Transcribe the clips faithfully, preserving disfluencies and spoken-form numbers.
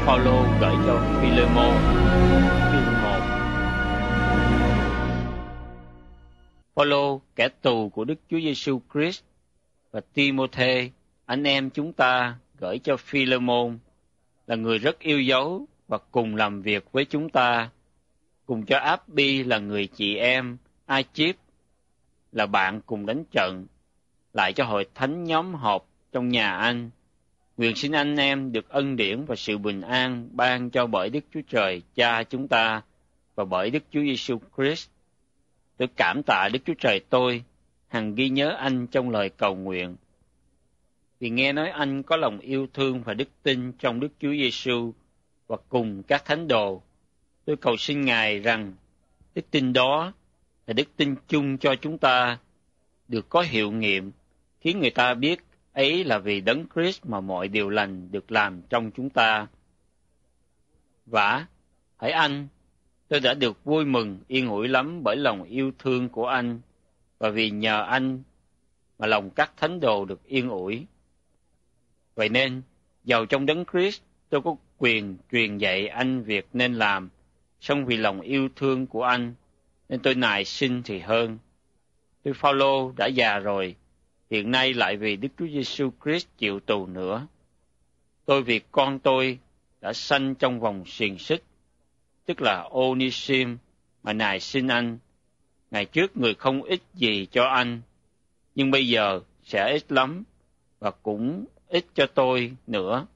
Phaolô gửi cho Phi-lê-môn, chương một. Phaolô, kẻ tù của Đức Chúa Giêsu Christ, và Ti-mô-thê, anh em chúng ta, gửi cho Phi-lê-môn, là người rất yêu dấu và cùng làm việc với chúng ta, cùng cho Áp-bi là người chị em, A-chíp là bạn cùng đánh trận, lại cho hội thánh nhóm họp trong nhà anh. Nguyện xin anh em được ân điển và sự bình an ban cho bởi Đức Chúa Trời Cha chúng ta và bởi Đức Chúa Giêsu Christ. Tôi cảm tạ Đức Chúa Trời tôi, hằng ghi nhớ anh trong lời cầu nguyện. Vì nghe nói anh có lòng yêu thương và đức tin trong Đức Chúa Giêsu và cùng các thánh đồ, tôi cầu xin Ngài rằng đức tin đó là đức tin chung cho chúng ta được có hiệu nghiệm, khiến người ta biết ấy là vì Đấng Christ mà mọi điều lành được làm trong chúng ta. Vả, hỡi anh, tôi đã được vui mừng yên ủi lắm bởi lòng yêu thương của anh, và vì nhờ anh mà lòng các thánh đồ được yên ủi. Vậy nên, dầu trong Đấng Christ, tôi có quyền truyền dạy anh việc nên làm, song vì lòng yêu thương của anh, nên tôi nài xin thì hơn. Tôi Phaolô đã già rồi, hiện nay lại vì Đức Chúa Giêsu Christ chịu tù nữa. Tôi vì con tôi đã sanh trong vòng xiềng xích, tức là Ônê-sim, mà nài xin anh. Ngày trước người không ích gì cho anh, nhưng bây giờ sẽ ích lắm, và cũng ích cho tôi nữa.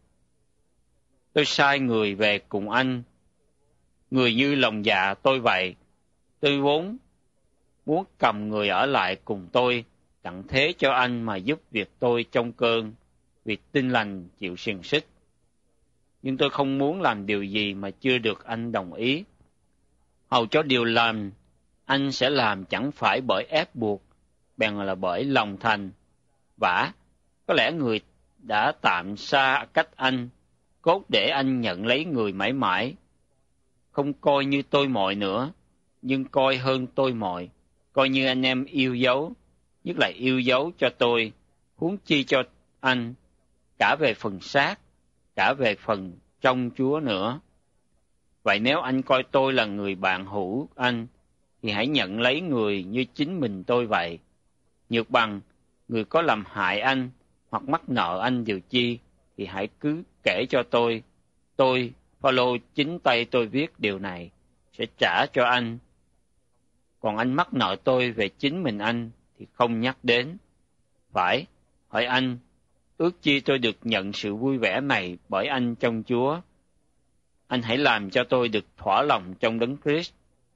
Tôi sai người về cùng anh, người như lòng dạ tôi vậy. Tôi vốn muốn cầm người ở lại cùng tôi, tặng thế cho anh mà giúp việc tôi trong cơn, vì tin lành chịu xiềng xích. Nhưng tôi không muốn làm điều gì mà chưa được anh đồng ý. Hầu cho điều làm, anh sẽ làm chẳng phải bởi ép buộc, bèn là bởi lòng thành. Vả, có lẽ người đã tạm xa cách anh, cốt để anh nhận lấy người mãi mãi. Không coi như tôi mọi nữa, nhưng coi hơn tôi mọi, coi như anh em yêu dấu, nhất là yêu dấu cho tôi, huống chi cho anh, cả về phần xác, cả về phần trong Chúa nữa. Vậy nếu anh coi tôi là người bạn hữu anh, thì hãy nhận lấy người như chính mình tôi vậy. Nhược bằng, người có làm hại anh, hoặc mắc nợ anh điều chi, thì hãy cứ kể cho tôi. Tôi, Phaolô, chính tay tôi viết điều này, sẽ trả cho anh. Còn anh mắc nợ tôi về chính mình anh, thì không nhắc đến. Phải, hỏi anh, ước chi tôi được nhận sự vui vẻ này bởi anh trong Chúa. Anh hãy làm cho tôi được thỏa lòng trong Đấng Christ.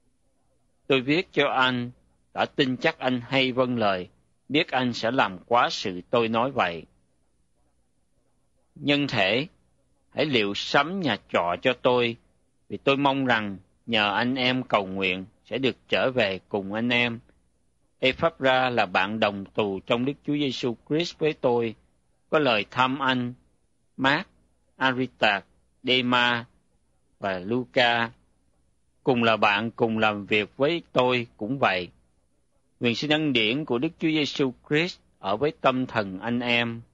Tôi viết cho anh, đã tin chắc anh hay vâng lời, biết anh sẽ làm quá sự tôi nói vậy. Nhân thể, hãy liệu sắm nhà trọ cho tôi, vì tôi mong rằng nhờ anh em cầu nguyện sẽ được trở về cùng anh em. Ephaphra là bạn đồng tù trong Đức Chúa Giêsu Christ với tôi, có lời thăm anh. Mác, Aristarch, Đê-ma và Luca, cùng là bạn cùng làm việc với tôi cũng vậy. Nguyện xin ân điển của Đức Chúa Giêsu Christ ở với tâm thần anh em.